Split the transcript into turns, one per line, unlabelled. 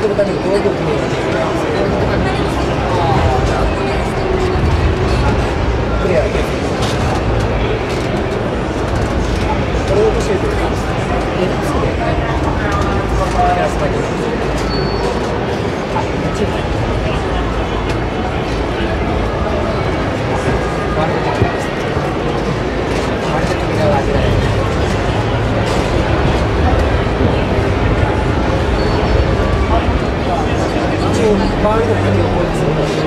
するために道具を決めるんですよ。クリアです。これを教えてください。X でプラスだけです。あ、1枚。割れてきます。割れて扉が開けられる。一応、周りの紙をこうやってするので、